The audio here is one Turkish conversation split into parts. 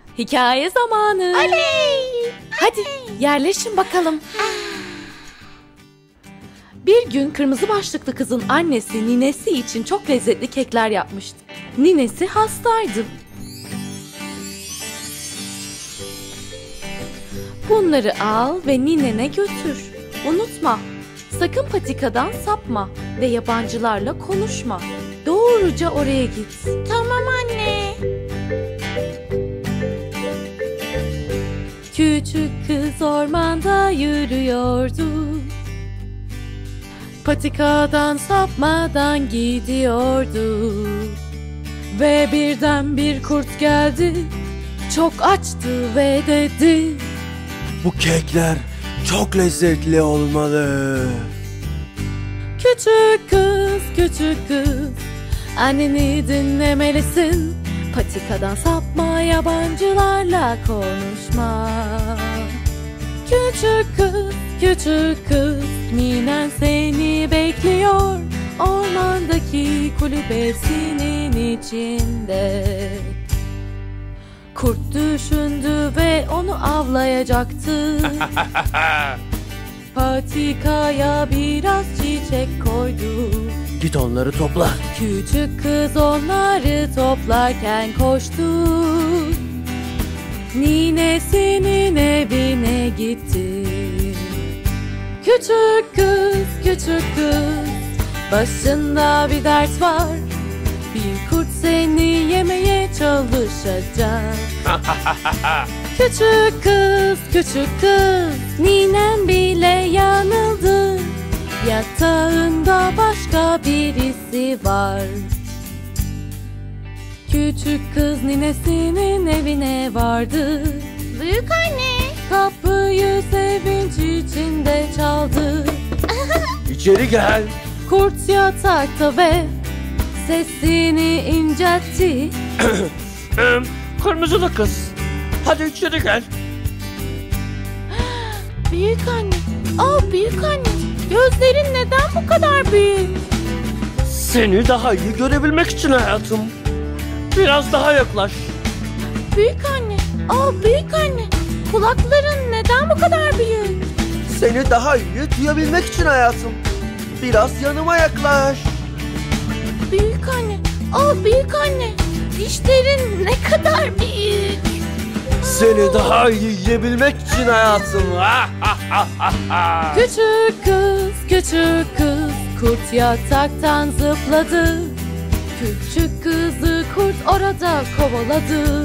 Hikaye zamanı. Oley! Hadi yerleşin bakalım. Bir gün kırmızı başlıklı kızın annesi ninesi için çok lezzetli kekler yapmıştı. Ninesi hastaydı. Bunları al ve ninene götür. Unutma, sakın patikadan sapma ve yabancılarla konuşma. Doğruca oraya git. Tamam anne. Küçük kız ormanda yürüyordu. Patikadan sapmadan gidiyordu. Ve birden bir kurt geldi. Çok açtı ve dedi: Bu kekler çok lezzetli olmalı. Küçük kız, küçük kız, anneni dinlemelisin. Patikadan sapma, yabancılarla konuşma. Küçük kız, küçük kız, ninen seni bekliyor. Ormandaki kulübesinin içinde. Kurt düşündü ve onu avlayacaktı. Patikaya biraz çiçek koydu. Git onları topla. Küçük kız onları toplarken koştu. Ninesinin evine gitti. Küçük kız, küçük kız, başında bir dert var. Bir kurt seni yemeye çalışacak. Küçük kız, küçük kız, ninen bile yanıldı. Yatağında başka birisi var. Küçük kız ninesinin evine vardı. Büyük anne. Kapıyı sevinç içinde çaldı. İçeri gel. Kurt yatakta ve sesini inceltti. Kırmızılı kız. Hadi içeri gel. Büyük anne. Büyük anne. Gözlerin neden bu kadar büyük? Seni daha iyi görebilmek için hayatım. Biraz daha yaklaş. Büyük anne. Büyük anne. Kulakların neden bu kadar büyük? Seni daha iyi duyabilmek için hayatım. Biraz yanıma yaklaş. Büyük anne. Büyük anne. Dişlerin ne kadar büyük. Seni daha iyi yiyebilmek için hayatım. Küçük kız, küçük kız, kurt yataktan zıpladı. Küçük kızı kurt orada kovaladı.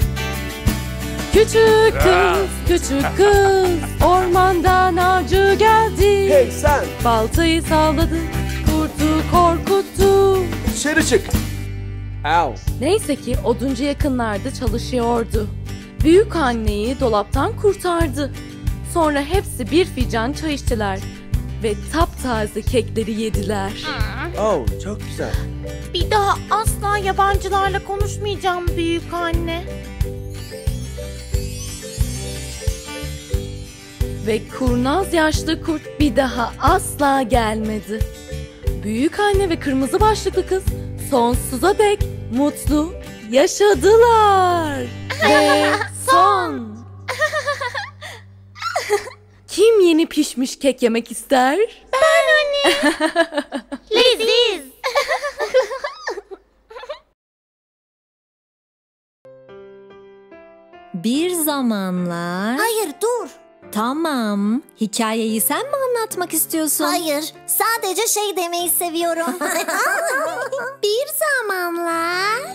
Küçük kız, küçük kız, ormandan avcı geldi. Hey sen! Baltayı salladı, kurtu korkuttu. Dışarı çık. Au. Neyse ki oduncu yakınlarda çalışıyordu. Büyük anneyi dolaptan kurtardı. Sonra hepsi bir fincan çay içtiler ve taptaze kekleri yediler. Çok güzel. Bir daha asla yabancılarla konuşmayacağım büyük anne. Ve kurnaz yaşlı kurt bir daha asla gelmedi. Büyük anne ve kırmızı başlıklı kız sonsuza dek mutlu yaşadılar. Ve son. Kim yeni pişmiş kek yemek ister? Ben anne. Leziz. Bir zamanlar... Hayır dur. Tamam. Hikayeyi sen mi anlatmak istiyorsun? Hayır. Sadece şey demeyi seviyorum. Bir zamanlar...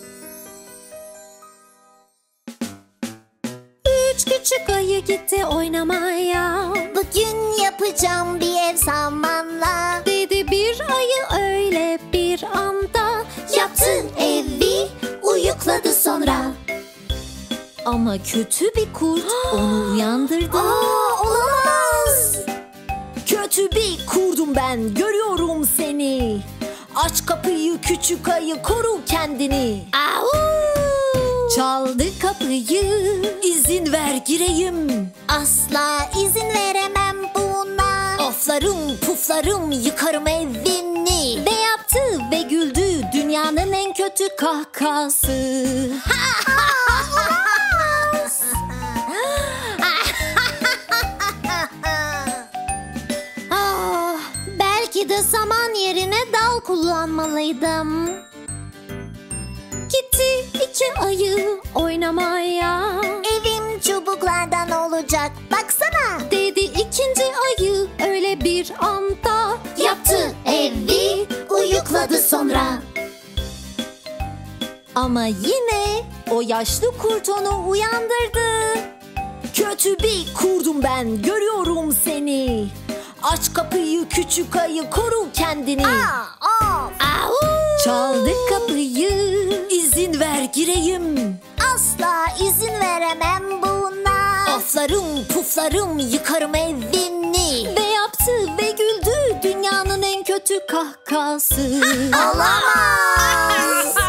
Üç küçük ayı gitti oynamaya. Bugün yapacağım bir ev samanla. Dedi bir ayı öyle bir anda. Yaptı evi, uyukladı sonra. Ama kötü bir kurt onu uyandırdı. Olamaz. Kötü bir kurdum ben, görüyorum seni. Aç kapıyı küçük ayı, koru kendini. Çaldı kapıyı, izin ver gireyim. Asla izin veremem buna. Oflarım puflarım yıkarım evini. Ve yaptı ve güldü dünyanın en kötü kahkası. Olamaz. saman yerine dal kullanmalıydım. Gitti iki ayı oynamaya. Evim çubuklardan olacak, baksana. Dedi ikinci ayı öyle bir anda. Yaptı evi, uyukladı sonra. Ama yine o yaşlı kurt onu uyandırdı. Kötü bir kurdum ben, görüyorum seni. Aç kapıyı küçük ayı, koru kendini. Çaldı kapıyı, izin ver gireyim. Asla izin veremem buna. Aflarım puflarım yıkarım evini. Ve yaptı ve güldü dünyanın en kötü kahkası. Olamaz.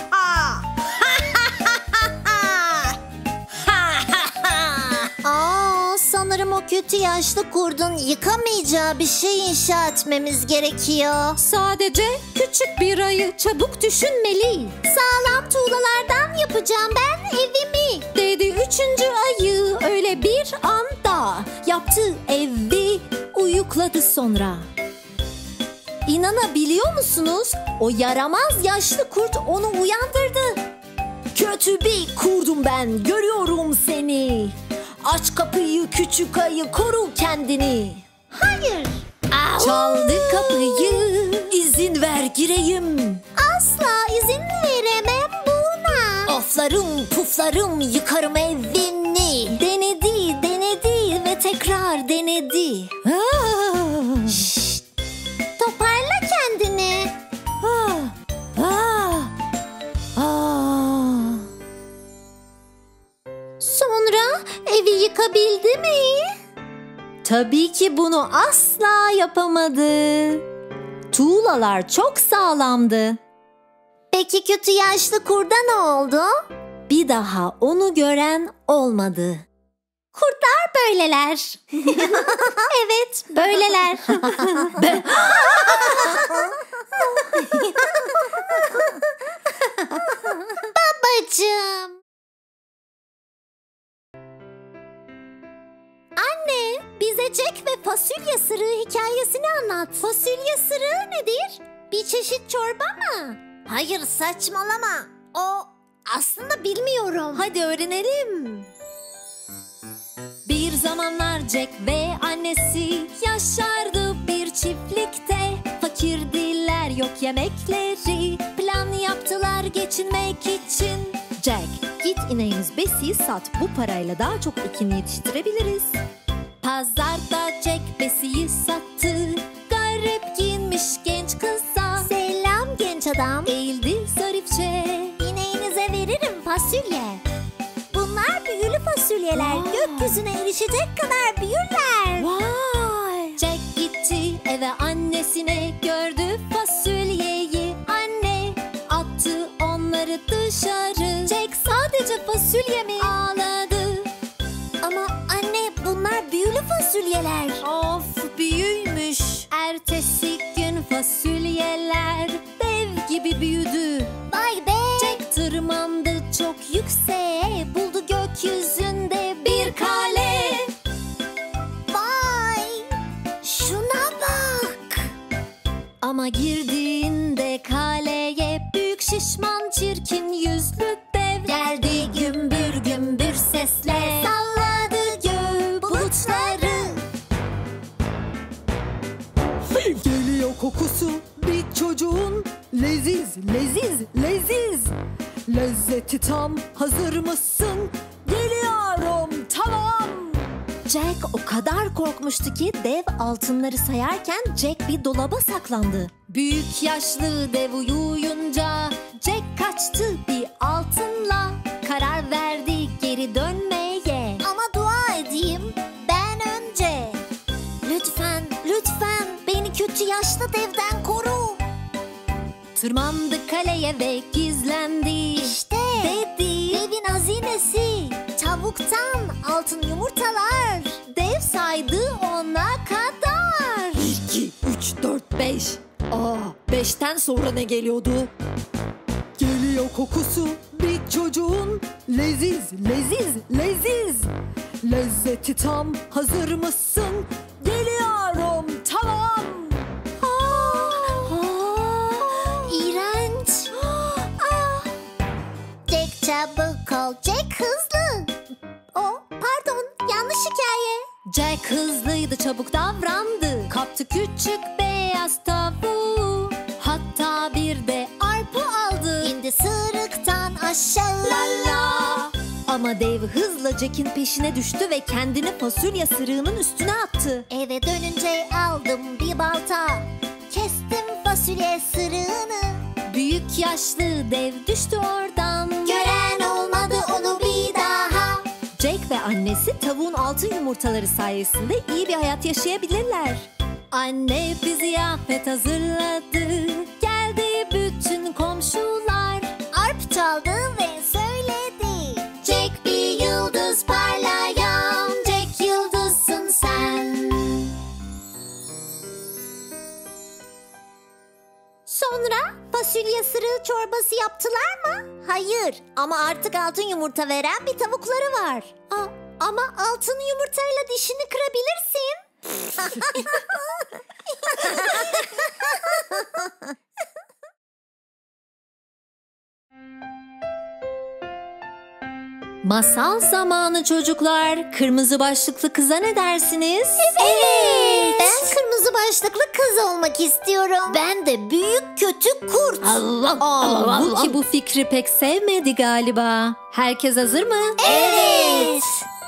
Sanırım o kötü yaşlı kurdun yıkamayacağı bir şey inşa etmemiz gerekiyor. Sadece küçük bir ayı, çabuk düşünmeli. Sağlam tuğlalardan yapacağım ben evimi. Dedi üçüncü ayı öyle bir anda. Yaptı evi, uyukladı sonra. İnanabiliyor musunuz? O yaramaz yaşlı kurt onu uyandırdı. Kötü bir kurdum ben, görüyorum seni. Aç kapıyı küçük ayı, koru kendini. Hayır. Çaldı kapıyı, izin ver gireyim. Asla izin veremem buna. Aflarım puflarım yıkarım evini. Denedi denedi ve tekrar denedi. Şşt, toparla kendini. Sonra evi yıkabildi mi? Tabii ki bunu asla yapamadı. Tuğlalar çok sağlamdı. Peki kötü yaşlı kurda ne oldu? Bir daha onu gören olmadı. Kurtlar böyleler. Evet, böyleler. Babacığım. Anne, bize Jack ve fasulye sırığı hikayesini anlat. Fasulye sırığı nedir? Bir çeşit çorba mı? Hayır, saçmalama. O aslında bilmiyorum. Hadi öğrenelim. Bir zamanlar Jack ve annesi yaşardı bir çiftlikte. Fakirdiler, yok yemekleri. Plan yaptılar geçinmek için. Jack, git ineğimiz Bessie'yi sat. Bu parayla daha çok ekin yetiştirebiliriz. Pazarda Jack Bessie'yi sattı. Garip giyinmiş genç kıza. Selam genç adam. Eğildi zarifçe. İneğinize veririm fasulye. Bunlar büyülü fasulyeler. Gökyüzüne erişecek kadar büyürler. Vay! Jack gitti eve annesine, gördü fasulyeyi. Anne attı onları dışarı. Jack sadece fasulye mi ağladı? Ama anne, bunlar büyülü fasulyeler. Of, büyüymüş. Ertesi gün fasulyeler dev gibi büyüdü. Vay be. Jack tırmandı çok yükseğe, buldu gökyüzünde bir kale. Vay. Şuna bak. Ama girdiğinde kaleye büyük şişman çirkin yüzlü dev geldi gümbür gümbür sesle. Salladı gök bulutları. Geliyor kokusu bir çocuğun, leziz leziz leziz. Lezzeti tam, hazır mısın? Geliyorum, tamam. Jack o kadar korkmuştu ki dev altınları sayarken Jack bir dolaba saklandı. Büyük yaşlı dev uyuyunca Jack kaçtı bir altınla. Karar verdi geri dönmeye. Ama dua edeyim ben önce. Lütfen, lütfen beni kötü yaşlı devden koru. Tırmandı kaleye ve gizlendi. İşte Dedi devin hazinesi. Tavuktan altın yumurtalar. dev saydı ona kadar. 2, 3, 4, 5. 5'ten sonra ne geliyordu? Geliyor kokusu bir çocuğun, leziz leziz leziz. Lezzeti tam, hazır mısın? Geliyorum, tamam. Çabuk ol Jack, hızlı. Pardon, yanlış hikaye. Jack hızlıydı, çabuk davrandı. Kaptı küçük beyaz tavuğu. Hatta bir de arpa aldı. İndi sırıktan aşağı. La la. Ama Dave hızla Jack'in peşine düştü ve kendini fasulye sırığının üstüne attı. Eve dönünce aldım bir balta. Kestim fasulye sırığını. Büyük yaşlı dev düştü oradan. Gören olmadı onu bir daha. Jack ve annesi tavuğun altın yumurtaları sayesinde iyi bir hayat yaşayabilirler. Anne bir ziyafet hazırladı. Geldi bütün komşular. Arp çaldı ve söyledi. Jack bir yıldız parlayan. Jack yıldızsın sen. Sonra fasulye sırığı çorbası yaptılar mı? Hayır, ama artık altın yumurta veren bir tavukları var. Ama altın yumurtayla dişini kırabilirsin. Masal zamanı çocuklar. Kırmızı başlıklı kıza ne dersiniz? Evet. Ben kırmızı başlıklı kız olmak istiyorum. Ben de büyük kötü kurt. Halbuki bu fikri pek sevmedi galiba. Herkes hazır mı? Evet.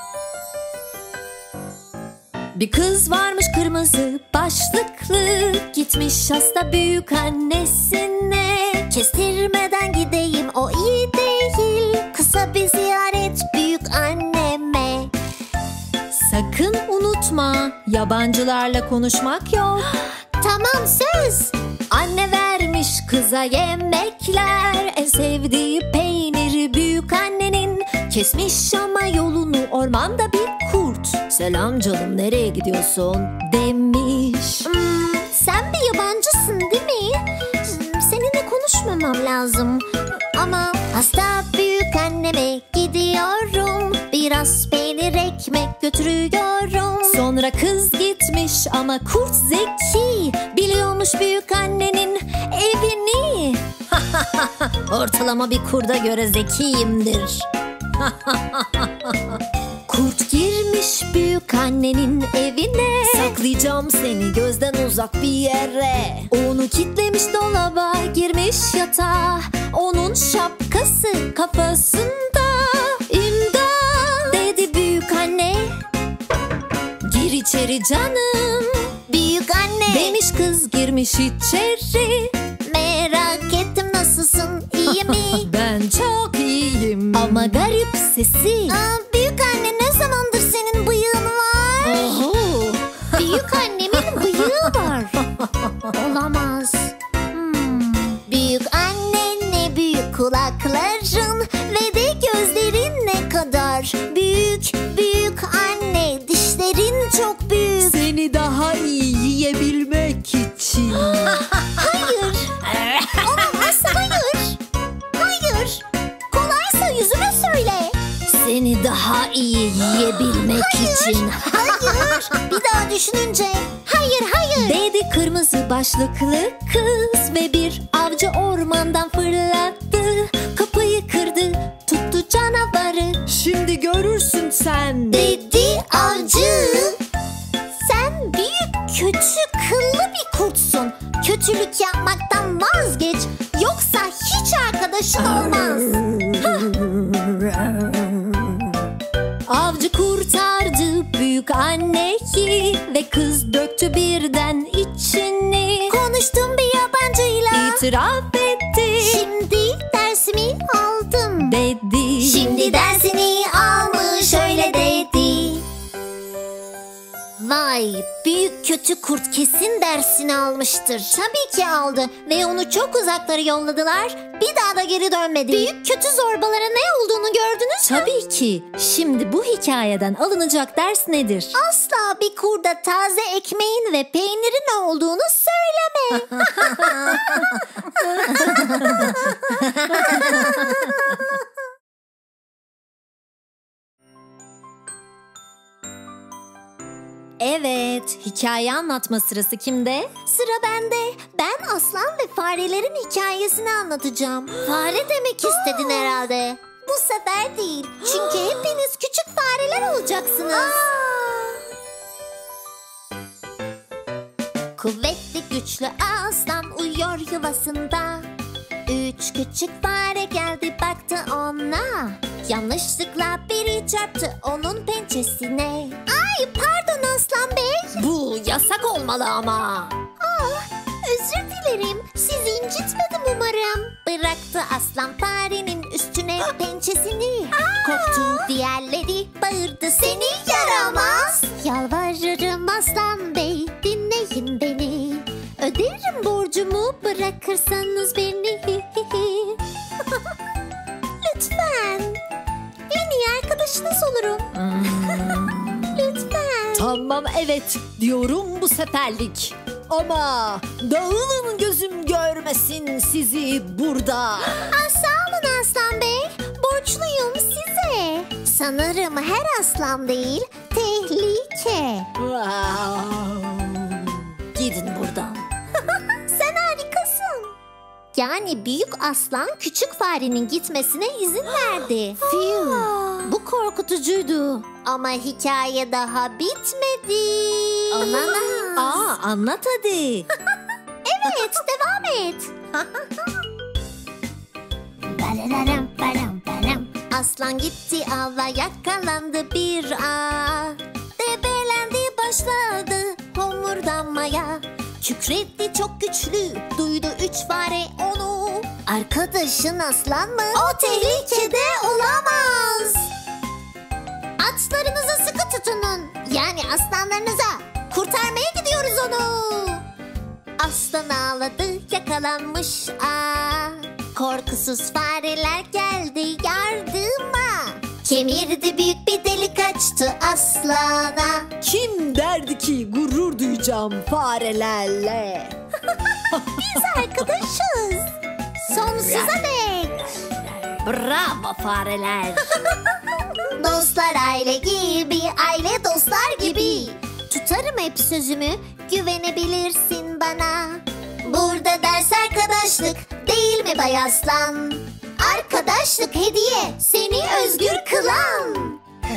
Bir kız varmış kırmızı başlıklı. Gitmiş hasta büyük annesine. Kestirmeden gideyim, o iyi değil. Kısa bir ziyaret büyük anneme. Sakın unutma, yabancılarla konuşmak yok. Tamam, söz. Anne vermiş kıza yemekler. En sevdiği peyniri büyük annenin. Kesmiş ama yolunu ormanda bir kurt. Selam canım, nereye gidiyorsun demiş. Sen bir yabancısın değil mi? Seninle konuşmamam lazım. Ama hasta büyük anneme gidiyorum. Biraz peynir ekmek götürüyorum. Sonra kız gitmiş ama kurt zeki. Biliyormuş büyük annenin evini. Ortalama bir kurda göre zekiyimdir. Kurt girmiş büyük annenin evine. Saklayacağım seni gözden uzak bir yere. Onu kitlemiş dolaba, girmiş yatağa. Onun şapkası kafasında. İmdat dedi büyük anne. Gir içeri canım. Büyük anne Demiş kız, girmiş içeri. merak ettim, nasılsın, iyi mi? Ben çok iyiyim. Ama garip sesi. Büyük anne, ne zamandır senin bıyığın var? Oho. Büyük annemin bıyığı var. Olamaz. Büyük anne, ne büyük kulakların ve de gözlerin ne kadar büyük. Büyük anne, dişlerin çok büyük. Seni daha iyi yiyebilmek için. Hayır. Olamaz, hayır. Hayır. Kolaysa yüzüme söyle. Seni daha iyi yiyebilmek için. Hayır. Bir daha düşününce. Hayır. Dedi kırmızı başlıklı kız ve bir avcı ormandan fırlattı. Kapıyı kırdı, tuttu canavarı. Şimdi görürsün sen. Dedi avcı. Sen büyük kötü kıllı bir kurtsun. Kötülük yapmaktan vazgeç. Yoksa hiç arkadaşın olmaz. Avcı kurtardı büyük anneyi ve kız döktü birden içini. Konuştum bir yabancıyla. İtiraf etti. Şimdi dersimi aldım. Dedi. Şimdi dersini almış, öyle dedi. Vay, büyük kötü kurt kesin dersini almıştır. Tabii ki aldı ve onu çok uzaklara yolladılar. Bir daha da geri dönmedi. Büyük kötü zorbalara ne olduğunu gördünüz mü? Tabii ki. Şimdi bu hikayeden alınacak ders nedir? Asla bir kurda taze ekmeğin ve peynirin olduğunu söyleme. Evet, hikaye anlatma sırası kimde? Sıra bende. Ben aslan ve farelerin hikayesini anlatacağım. Fare demek istedin herhalde. Bu bu sefer değil. Çünkü hepiniz küçük fareler olacaksınız. Kuvvetli güçlü aslan uyuyor yuvasında. 3 küçük fare geldi baktı ona. Yanlışlıkla biri çarptı onun pençesine. Ay pardon aslan bey. Bu yasak olmalı ama. Özür dilerim. Sizi incitmedim umarım. Bıraktı aslan farenin üstüne pençesini. Korktu diğerleri bağırdı seni yaramaz. Yalvarırım aslan bey dinleyin beni. Öderim borcumu bırakırsanız beni. Lütfen. En iyi arkadaşınız olurum. Lütfen. Tamam evet diyorum bu seferlik. Ama dağılın gözüm görmesin sizi burada. Sağ olun aslan bey. Borçluyum size. Sanırım her aslan değil, tehlike. Gidin buradan. Sen harikasın. Yani büyük aslan küçük farenin gitmesine izin verdi. Bu korkutucuydu. Ama hikaye daha bitmedi. Anlat hadi. Evet, devam et. Aslan gitti avla yakalandı bir ağ. Debelendi başladı homurdanmaya. Kükretti çok güçlü, duydu 3 fare onu. Arkadaşın aslan mı? O tehlikede olamaz. Atlarınızı sıkı tutunun. Yani aslanlarınıza. Kurtarmaya gidiyoruz onu. Aslan ağladı, yakalanmış. Korkusuz fareler geldi yardıma. Kemirdi büyük bir delik açtı aslana. Kim derdi ki gurur duyacağım farelerle? Biz arkadaşız. Sonsuza dek. Bravo fareler. Dostlar aile gibi, aile dostlar gibi. Tutarım hep sözümü, güvenebilirsin bana. Burada ders arkadaşlık, değil mi Bay Aslan? Arkadaşlık hediye, seni özgür kılan.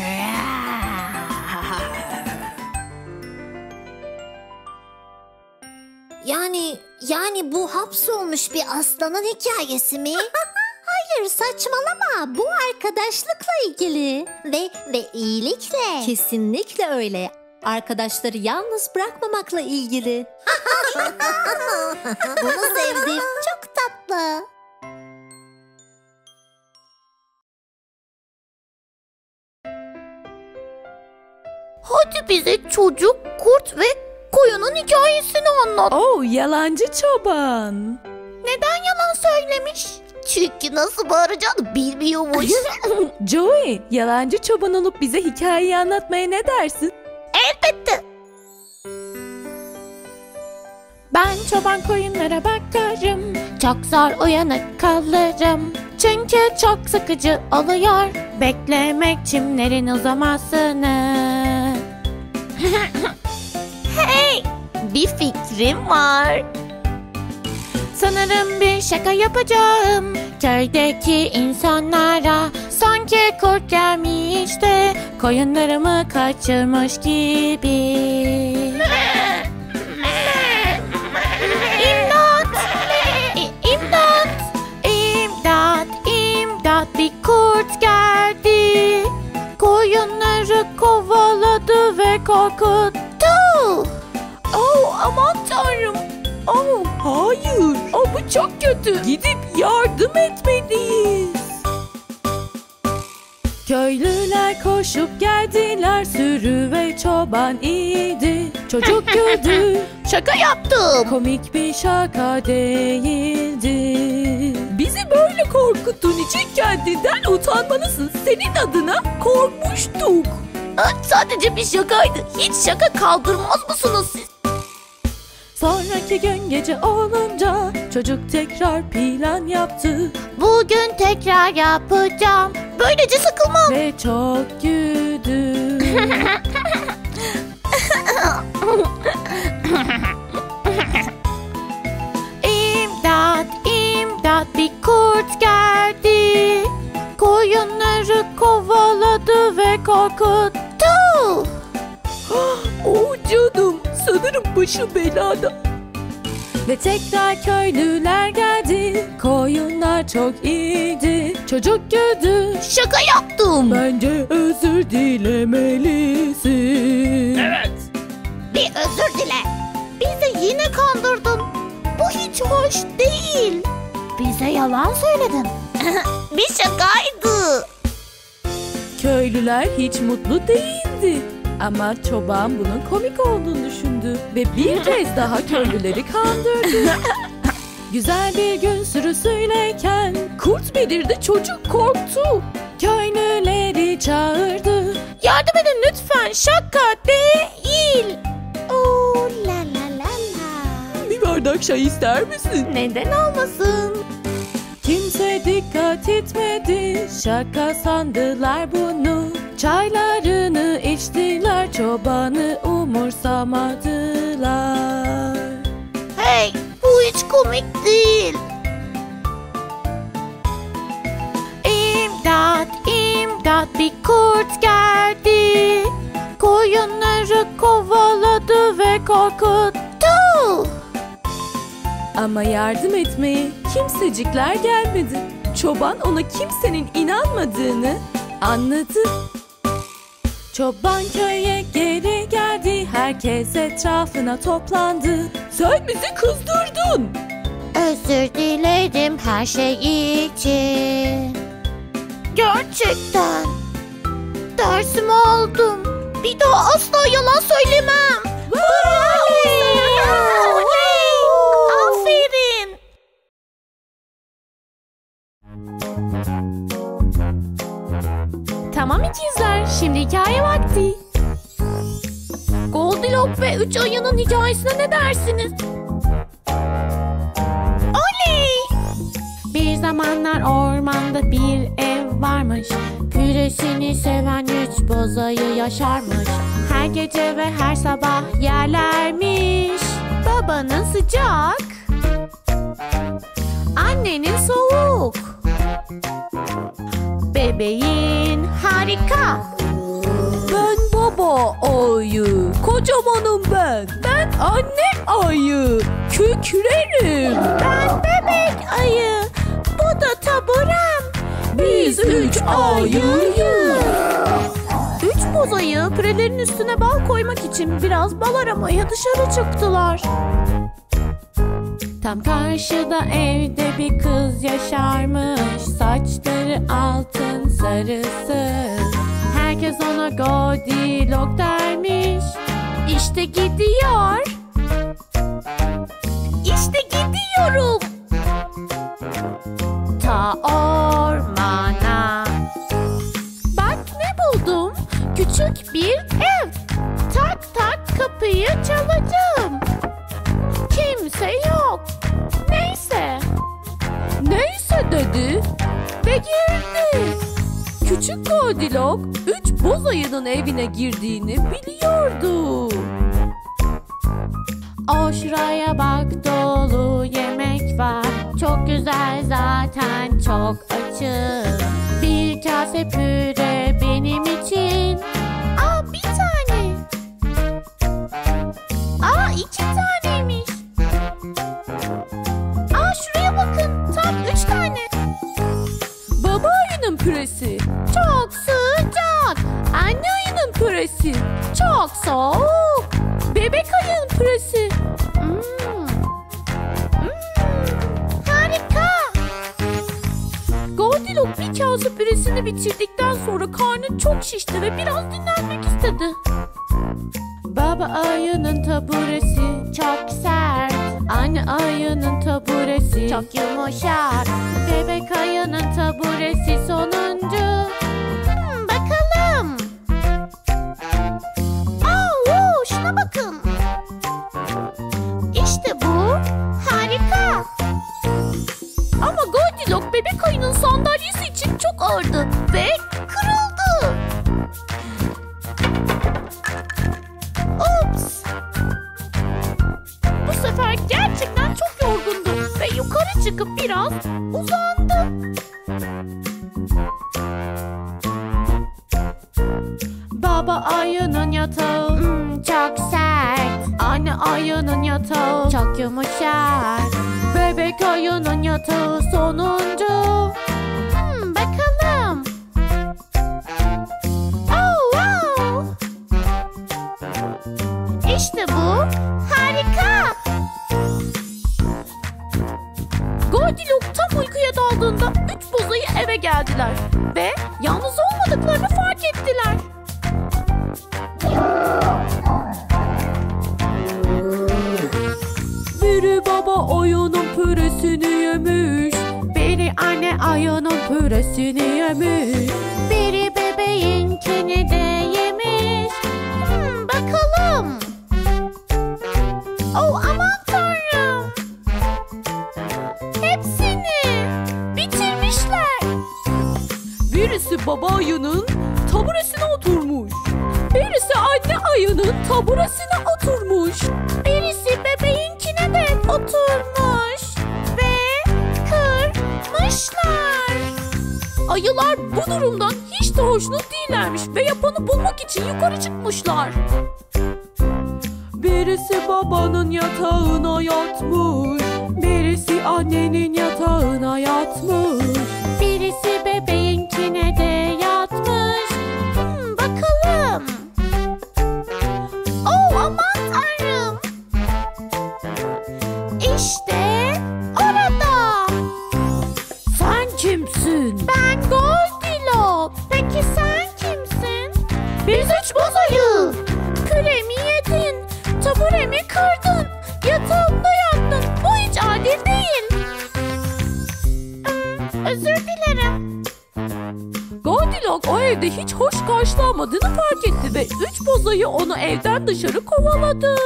Yani bu hapsolmuş bir aslanın hikayesi mi? Hayır saçmalama, bu arkadaşlıkla ilgili ve iyilikle. Kesinlikle öyle. Arkadaşları yalnız bırakmamakla ilgili. Bunu sevdim, çok tatlı. Hadi bize çocuk, kurt ve koyunun hikayesini anlat. Yalancı çoban. Neden yalan söylemiş? Çünkü nasıl bağıracağını bilmiyormuş. Joey, yalancı çoban olup bize hikayeyi anlatmaya ne dersin? Elbette. Ben çoban koyunlara bakarım. Çok zor uyanık kalırım. Çünkü çok sıkıcı oluyor beklemek çimlerin uzamasını. Hey, bir fikrim var. Sanırım bir şaka yapacağım köydeki insanlara. Sanki kurt gelmiş de koyunlarımı kaçırmış gibi. İmdat! İmdat! İmdat! İmdat! Bir kurt geldi. Koyunları kovaladı ve korkuttu. Aman tanrım. Hayır. Bu çok kötü. Gidip yardım etmeliyiz. Köylüler koşup geldiler. Sürü ve çoban iyiydi. Çocuk güldü. Şaka yaptım. Komik bir şaka değildi. Bizi böyle korkuttuğun için kendinden utanmalısın. Senin adına korkmuştuk. Sadece bir şakaydı. Hiç şaka kaldırmaz mısınız siz? Sonraki gün gece olunca çocuk tekrar plan yaptı. Bugün tekrar yapacağım. Böylece sıkılmam. Ve çok güldü. İmdat, imdat, bir kurt geldi. Koyun Koyunları kovaladı ve korkuttu. Oh canım, sanırım başı belada. Ve tekrar köylüler geldi. Koyunlar çok iyiydi. Çocuk güldü. Şaka yaptım. Bence özür dilemelisin. Evet. Bir özür dile. Bizi yine kandırdın. Bu hiç hoş değil. Bize yalan söyledin. Bir şakaydı. Köylüler hiç mutlu değildi. Ama çoban bunun komik olduğunu düşündü. Ve bir kez daha köylüleri kandırdı. Güzel bir gün sürüsüyleyken kurt belirdi, çocuk korktu. Köylüleri çağırdı. Yardım edin lütfen, şaka değil. Oo la la la la. Bir bardak çay ister misin? Neden olmasın? Kimse dikkat etmedi, şaka sandılar bunu. Çaylarını içtiler, çobanı umursamadılar. Hey, bu hiç komik değil. İmdat, imdat, bir kurt geldi. Koyunları kovaladı ve korkuttu. Ama yardım etmeye kimsecikler gelmedi. Çoban ona kimsenin inanmadığını anladı. Çoban köye geri geldi, herkes etrafına toplandı. Sen bizi kızdırdın. Özür dilerim her şey için. Gerçekten dersimi aldım. Bir daha asla yalan söylemem. Aferin. Tamam ikizler, şimdi hikaye vakti. Goldilocks ve 3 ayının hikayesine ne dersiniz? Oley! Bir zamanlar ormanda bir ev varmış. Küresini seven 3 bozayı yaşarmış. Her gece ve her sabah yerlermiş. Babanın sıcak, annenin soğuk, bebeğin harika. Ben baba ayı, kocamanım ben. Ben anne ayı, kükrerim. Ben bebek ayı, bu da taburem. Biz 3 ayıyız. 3 boz ayı pürelerin üstüne bal koymak için biraz bal aramaya dışarı çıktılar. Tam karşıda evde bir kız yaşarmış. Saçları altın sarısı. Herkes ona Goldilocks dermiş. İşte gidiyor. İşte gidiyorum. Ta ormana. Bak ne buldum. Küçük bir ev. Tak tak kapıyı çalacağım. Kimse yok. Neyse. Neyse dedi ve girdi. Küçük Goldilocks 3 boz ayının evine girdiğini biliyordu. O şuraya bak, dolu yemek var. Çok güzel zaten, çok açım. Bir kase püre benim için. Aa, bir tane. Aa, 2 taneymiş. Aa, şuraya bakın, tam 3 tane. Baba ayının püresi Çok sıcak. anne ayının püresi, Çok soğuk. bebek ayının püresi. Harika. Goldilocks bir kase püresini bitirdikten sonra karnı çok şişti ve biraz dinlenmek istedi. Baba ayının taburesi çok sert. Anne ayının taburesi çok yumuşak. Bebek ayının taburesi sonuncu. Bakalım. Oo, şuna bakın. İşte bu harika. Ama Goldilocks bebek ayının sandalyesi için çok ağırdı ve Kırıldı. Ups. Bu sefer gerçekten çok yorgundu ve yukarı çıkıp biraz uzandı. ayının yatağı çok sert. Anne ayının yatağı çok yumuşak. Bebek ayının yatağı sonuncu. Bakalım. Oh, wow. İşte bu. Harika. Goldilocks tam uykuya daldığında 3 bozayı eve geldiler ve yalnız olmadıklarını fark ettiler. Biri baba ayının püresini yemiş, biri anne ayının püresini yemiş, biri bebeğinkini de yemiş. Bakalım. Oh, aman tanrım. Hepsini bitirmişler. Birisi baba ayının taburesine oturmuş. Birisi anne ayının taburesine oturmuş. Birisi bebeğinkine de oturmuş. Ve kırmışlar. Ayılar bu durumdan hiç de hoşnut değillermiş ve yapanı bulmak için yukarı çıkmışlar. Birisi babanın yatağına yatmış, birisi annenin yatağına yatmış, birisi bebeğinkine de yatmış. Bakalım. Oh, aman tanrım. İşte orada. Sen kimsin? Ben Goldilocks. Peki sen kimsin? Biz 3 bozayı. Küremi yedin, taburemi kırdın, yatağımda yattın. Bu hiç adil değil. Özür dilerim. Goldilocks o evde hiç hoş karşılanmadığını fark etti ve 3 bozayı onu evden dışarı kovaladı.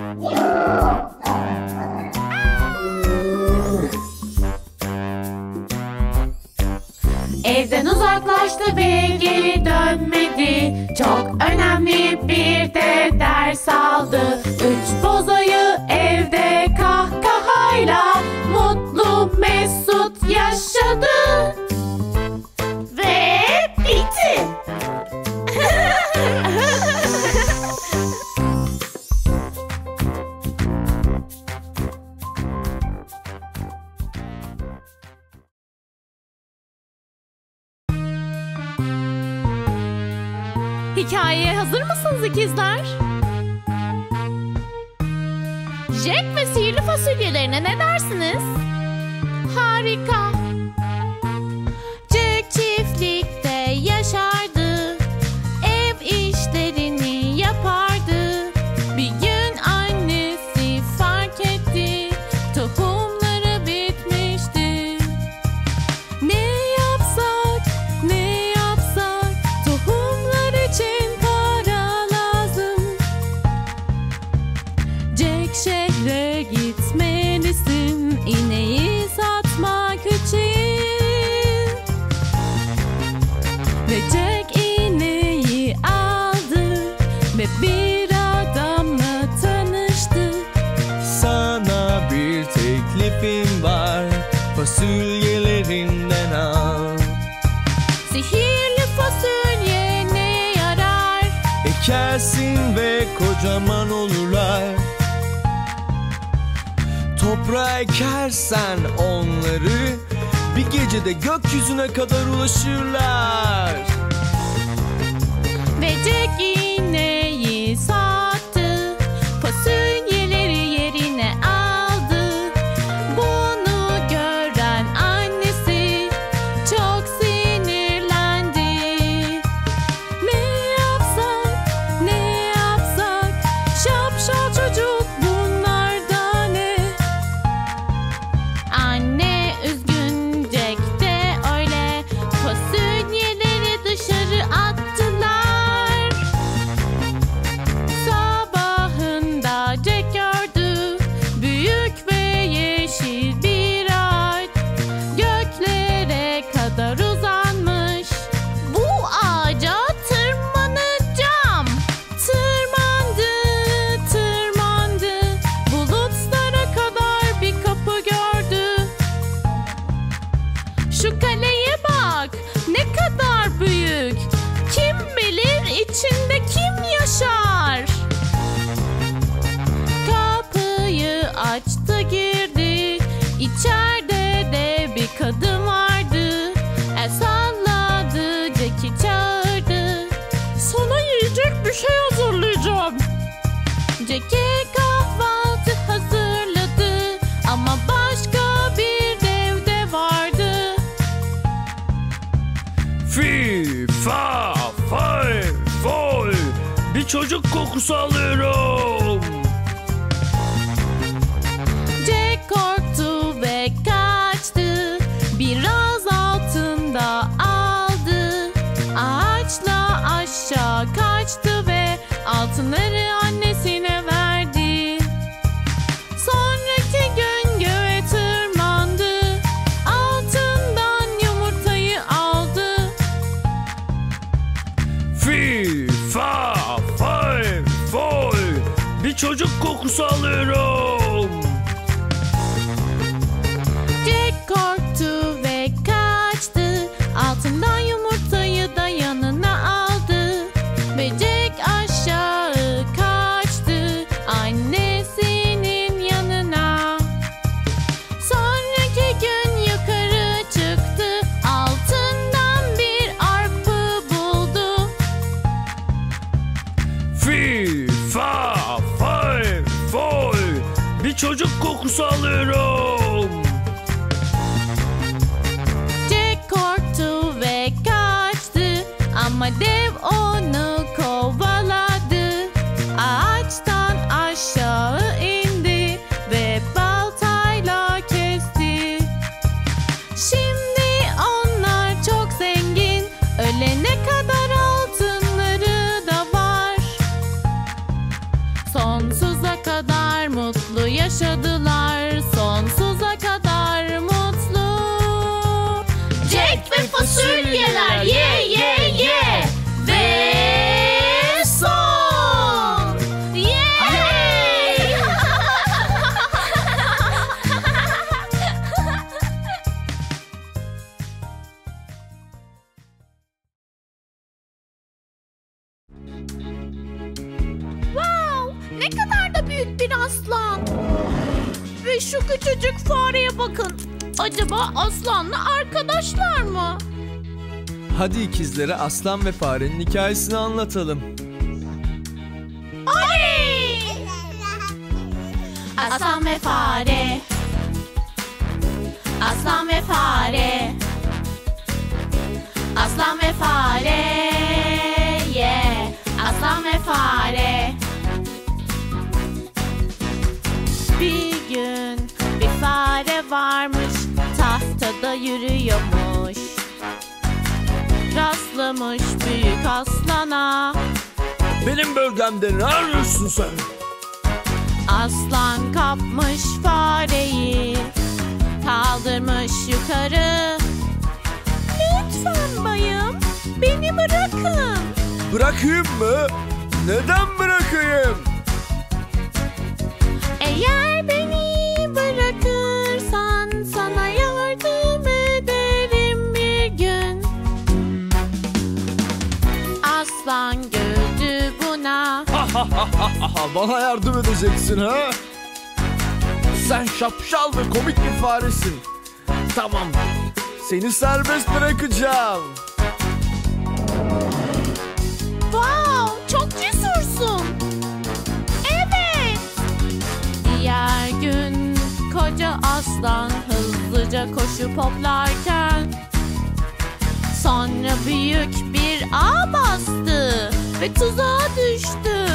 Evden uzaklaştı ve geri dönmedi. Çok önemli bir de ders aldı. 3 bozayı evde kahkahayla mutlu mesut yaşadı. Ve bitti. Hikayeye hazır mısınız ikizler? Jack ve sihirli fasulyelerine ne dersiniz? Harika. Jack çiftlikte yaşardı, ev işlerini yapardı. Bir gün annesi fark etti, tohumları bitmişti. Ne yapsak, ne yapsak, tohumlar için para lazım. Jack şehre gitmelisin, ineği satmak için. Ve Jack ineği aldı ve bir adamla tanıştı. Sana bir teklifim var, fasulyelerinden al. Sihirli fasulye ne yarar? Ekersin ve kocaman olurlar. Toprağa ekersen onları, bir gecede gökyüzüne kadar ulaşırlar. Ve Jack ineği sattı, fasulyeleri yerine aldı. Bunu gören annesi çok sinirlendi. Ne yapsak, ne yapsak, şapşal çocuk bunlar da ne? Anne üzgün, Jack de öyle. Fasulyeleri fa fay foy. Bir çocuk kokusu alıyorum. Jack korktu ve kaçtı. Biraz altında aldı. Ağaçla aşağı kaçtı ve altınları annesine verdi. Sonraki gün göğe tırmandı. Altından yumurtayı aldı. Fi fa fay foy. Bir çocuk kokusu alıyorum. Jack korktu ve kaçtı. Altından yumurtayı da yanına aldı. Ve Jack aşağı kaçtı annesinin yanına. Sonraki gün yukarı çıktı. Altından bir arpa buldu. Fi fa fay foy. Bir çocuk kokusu alıyorum. Jack korktu ve kaçtı. Ama dev onu kovaladı. Ağaçtan aşağı indi ve baltayla kesti. Şimdi onlar çok zengin. Ölene kadar altınları da var. Sonsuza kadar mutlu yaşadılar. Sonsuza kadar mutlu. Jack ve fasulyeler ye ye ye. Ve son. Yay! Wow! Ne kadar da büyük bir aslan. Ve şu küçücük fareye bakın. Acaba aslanla arkadaşlar mı? Hadi ikizlere aslan ve farenin hikayesini anlatalım. Oley! Aslan ve fare. Aslan ve fare. Aslan ve fare. Yeah. Aslan ve fare. Bir gün bir fare varmış. Tahtada yürüyormuş. Rastlamış büyük aslana. Benim bölgemde ne arıyorsun sen? Aslan kapmış fareyi, kaldırmış yukarı. Lütfen bayım, beni bırakın. Bırakayım mı? Neden bırakayım? Eğer beni bırakırsan sana yardım ederim bir gün. Aslan güldü buna. Bana yardım edeceksin ha? Sen şapşal ve komik bir faresin. Tamam, seni serbest bırakacağım. Wow, çok cesursun. Evet. Diğer gün koca aslan hızlıca koşup hoplarken sonra büyük bir ağ bastı ve tuzağa düştü.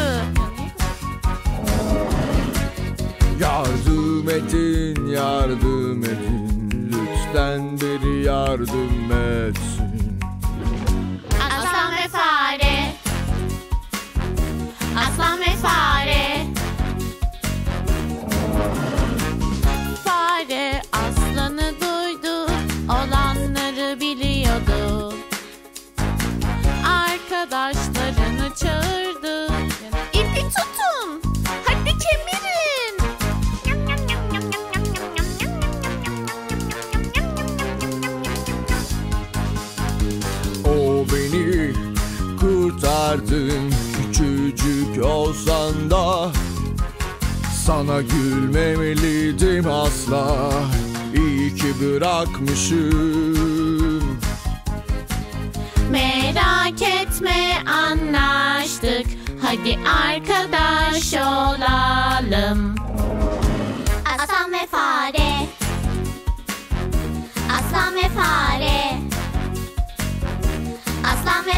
Yardım edin, yardım edin. Lütfen biri yardım etsin. Aslan ve fare. Aslan ve fare. Fare aslanı duydu, olanları biliyordu. Arkadaşlarını çağırdı. İpi tutun, hadi kemirin. O beni kurtardın, küçücük olsan da. Sana gülmemeliydim asla. İyi ki bırakmışım. Merak etme, anlaştık. Hadi arkadaş olalım. Aslan ve fare. Aslan ve fare. Aslan ve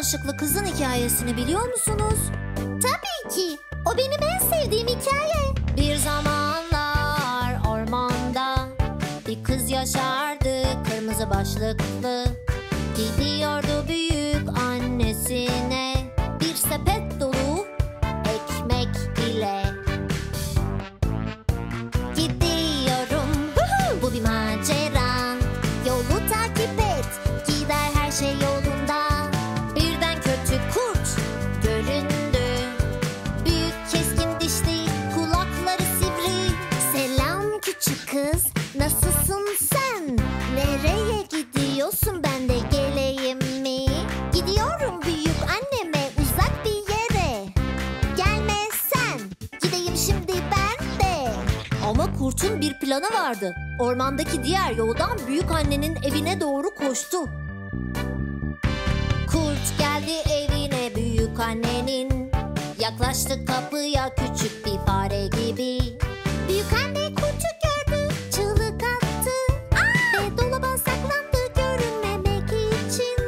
başlıklı kızın hikayesini biliyor musunuz? Tabii ki. O benim en sevdiğim hikaye. Bir zamanlar ormanda bir kız yaşardı, kırmızı başlıklı. Gidiyordu büyük annesine bir sepet dolu ekmek ile. Gidiyorum, bu bir macera. Yolu takip et, gider her şey yolunda. Birden kötü kurt göründü. Büyük keskin dişli, kulakları sivri. Selam küçük kız, nasılsın sen? Nereye gidiyorsun, ben de geleyim mi? Gidiyorum büyük anneme, uzak bir yere. Gelme sen, gideyim şimdi ben de. Ama kurtun bir planı vardı. Ormandaki diğer yoldan büyük annenin evine doğru koştu. Kurt geldi evine büyük annenin. Yaklaştı kapıya küçük bir fare gibi. Büyük anne kurtu gördü, çığlık attı. Ve dolaba saklandı görünmemek için.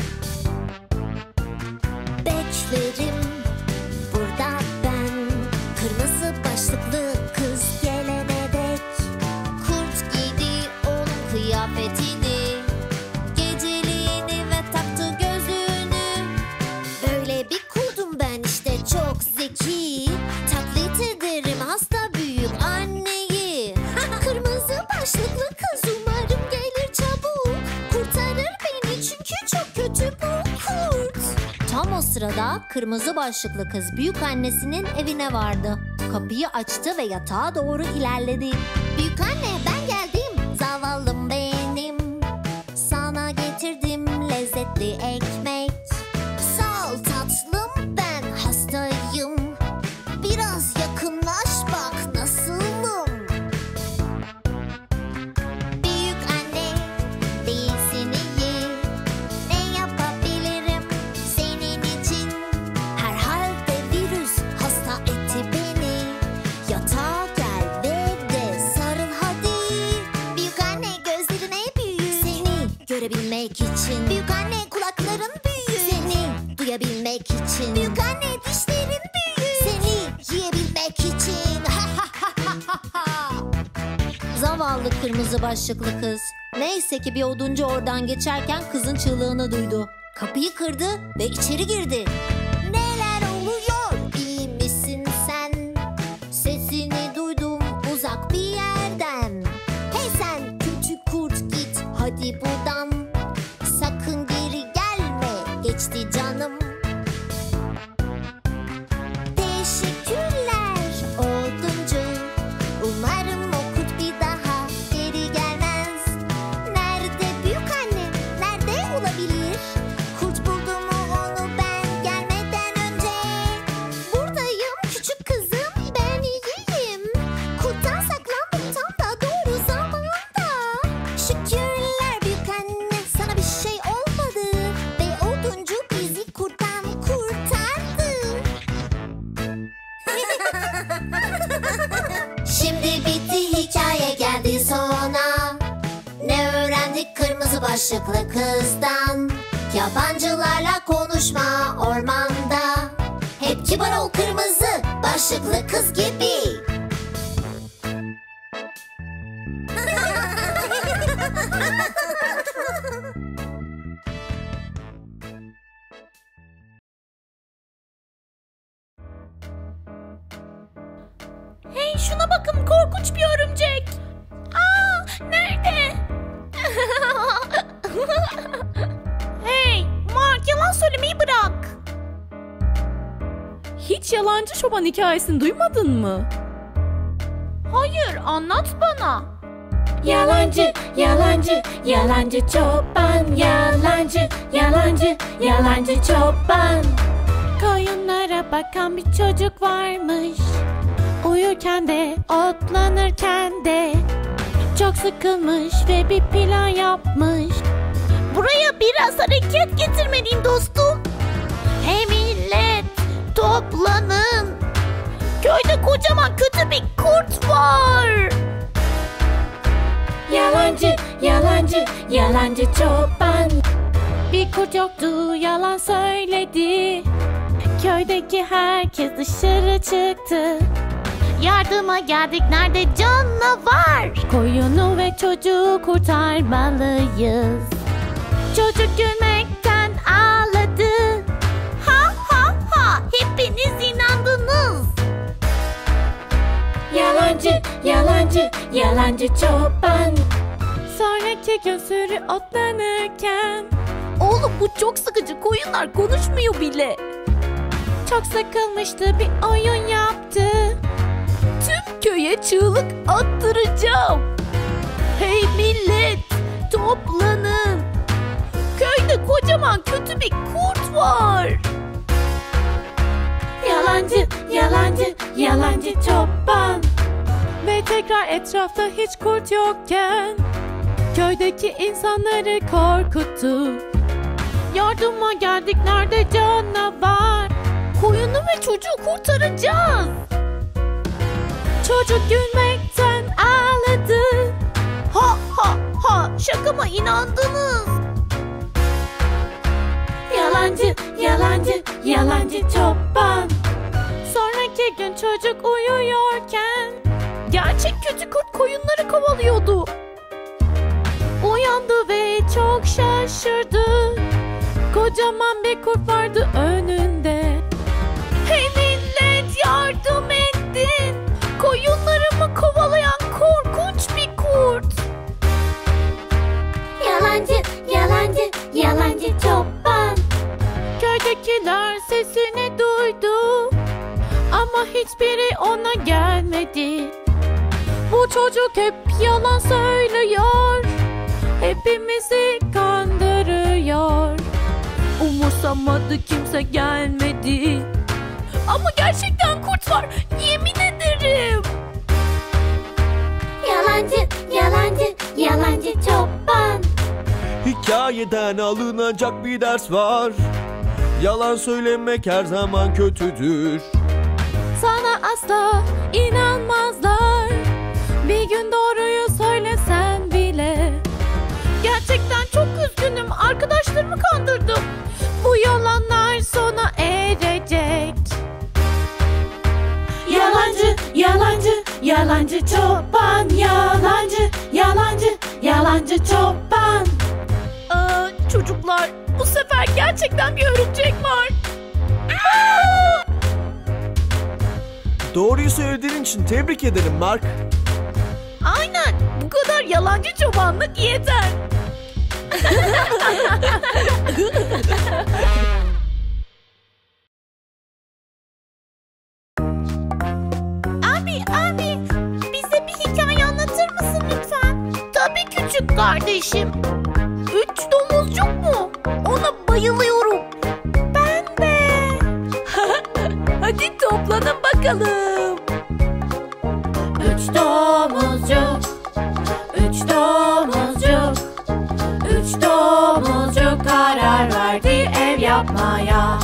Beklerim burada ben, kırmızı başlıklı kız gelene dek. Kurt giydi onun kıyafetini, geceliğini ve taktı gözlüğünü. Böyle bir kurdum ben işte, çok zeki. Taklit ederim hasta büyük anneyi. Kırmızı başlıklı kız umarım gelir çabuk. Kurtarır beni çünkü çok kötü bu kurt. Tam o sırada kırmızı başlıklı kız büyük annesinin evine vardı. Kapıyı açtı ve yatağa doğru ilerledi. Büyük anne, ben geldim. Zavallım benim, sana getirdim lezzetli ekmek. Sağ ol tatlım, ben hastayım. Biraz yakınlaş bak nasılım. Büyük anne, değilsin iyi. Ne yapabilirim senin için? Herhalde virüs hasta etti beni. Yatağa gel ve de sarıl hadi. Büyük anne, gözlerine büyür Seni görebilmek için. büyük anne, kulakların büyür. Seni duyabilmek için. Büyük anne, dişlerin büyür. Seni yiyebilmek için. Zavallı kırmızı başlıklı kız. Neyse ki bir oduncu oradan geçerken kızın çığlığını duydu. Kapıyı kırdı ve içeri girdi. Neler oluyor? İyi misin sen? Sesini duydum uzak bir yerden. Hey sen Küçük kurt, git hadi buradan. Sakın geri gelme, geçti canım. teşekkürler oduncu. Umarım o kurt bir daha geri gelmez. Nerede büyük anne? Nerede olabilir? Kurt buldu mu onu ben gelmeden önce? Buradayım küçük kızım, ben iyiyim. Kurttan saklandım tam da doğru zamanda. Şükürler büyük anne, sana bir şey olmadı. Ve oduncu bizi kurttan kurtardı. Şimdi bitti hikaye, geldi sona. Ne öğrendik kırmızı başlıklı kızdan? Yabancılarla konuşma ormanda. Hep kibar ol kırmızı başlıklı kız gibi. Hey, şuna bakın, korkunç bir örümcek. Aa, nerede? Hey, Mark, yalan söylemeyi bırak. Hiç yalancı çoban hikayesini duymadın mı? Hayır, anlat bana. Yalancı, yalancı, yalancı çoban. Yalancı, yalancı, yalancı çoban. Koyunlara bakan bir çocuk varmış. Uyurken de, otlanırken de. Çok sıkılmış ve bir plan yapmış. Buraya biraz hareket getirmeliyim dostum. Hey millet, toplanın. Köyde kocaman kötü bir kurt var. Yalancı, yalancı, yalancı çoban. Bir kurt yoktu, yalan söyledi. Köydeki herkes dışarı çıktı. Yardıma geldik, nerede canavar? Koyunu ve çocuğu kurtarmalıyız. Çocuk gülmekten ağladı. Ha ha ha, hepiniz inandınız. Yalancı, yalancı, yalancı çoban. Sonraki gün sürü otlanırken, oğlum bu çok sıkıcı, koyunlar konuşmuyor bile. Çok sıkılmıştı, bir oyun yaptı. Tüm köye çığlık attıracağım. Hey millet, toplanın. Köyde kocaman kötü bir kurt var. Yalancı, yalancı, yalancı çoban. Ve tekrar etrafta hiç kurt yokken, köydeki insanları korkuttu. Yardıma geldik, nerede canavar? Koyunu ve çocuğu kurtaracağız. Çocuk gülmekten ağladı. Ha ha ha, şakama inandınız. Yalancı, yalancı, yalancı çoban. Sonraki gün çocuk uyuyorken, gerçek kötü kurt koyunları kovalıyordu. Uyandı ve çok şaşırdı. Kocaman bir kurt vardı önünde. Hey millet, yardım edin. Koyunlarımı kovalayan korkunç bir kurt. Yalancı, yalancı, yalancı çoban. Köydekiler sesini duydu, ama hiçbiri ona gelmedi. Bu çocuk hep yalan söylüyor, hepimizi kandırıyor. Umursamadı, kimse gelmedi. Ama gerçekten kurt var, yemin ederim. Yalancı, yalancı, yalancı çoban. Hikayeden alınacak bir ders var. Yalan söylemek her zaman kötüdür. Sana asla inanmazlar, bir gün doğruyu söylesen bile. Gerçekten çok üzgünüm, arkadaşlarımı kandırdım. Bu yalanlar sona erecek. Yalancı, yalancı, yalancı çoban. Yalancı, yalancı, yalancı çoban. Çocuklar, bu sefer gerçekten bir örümcek var. Doğruyu söylediğin için tebrik ederim Mark. Aynen, bu kadar yalancı çobanlık yeter. Abi, bize bir hikaye anlatır mısın lütfen? Tabii küçük kardeşim. 3 domuzcuk mu? Ona bayılıyorum. Ben de. Hadi toplanın bakalım. 3 domuzcuk, 3 domuzcuk, 3 domuzcuk karar verdi ev yapmaya.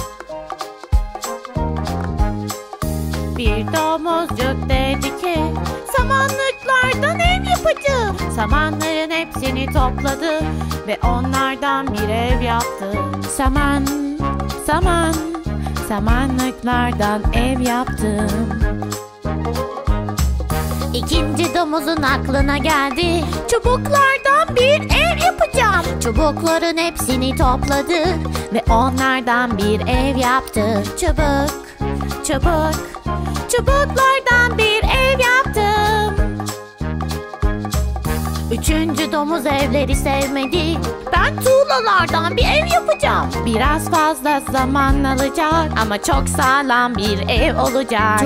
Bir domuzcuk dedi ki, samanlıklardan ev yapacağım. Samanların hepsini topladı ve onlardan bir ev yaptı. Samanlıklardan ev yaptım. İkinci domuzun aklına geldi, çubuklardan bir ev yapacağım. Çubukların hepsini topladı ve onlardan bir ev yaptı. Çubuklardan bir ev yaptım. Üçüncü domuz evleri sevmedi. Ben tuğlalardan bir ev yapacağım. Biraz fazla zaman alacak ama çok sağlam bir ev olacak.